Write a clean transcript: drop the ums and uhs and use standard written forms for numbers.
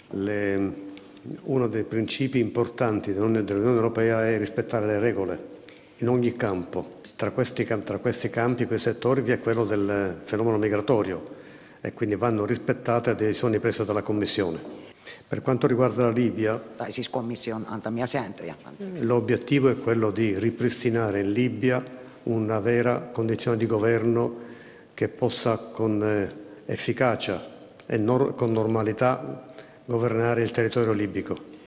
Uno dei principi importanti dell'Unione Europea è rispettare le regole in ogni campo. Tra questi campi, quei settori, vi è quello del fenomeno migratorio e quindi vanno rispettate le decisioni prese dalla Commissione. Per quanto riguarda la Libia, siis komission antamia sääntöjä. l'obiettivo è quello di ripristinare in Libia una vera condizione di governo che possa con efficacia e con normalità governare il territorio libico.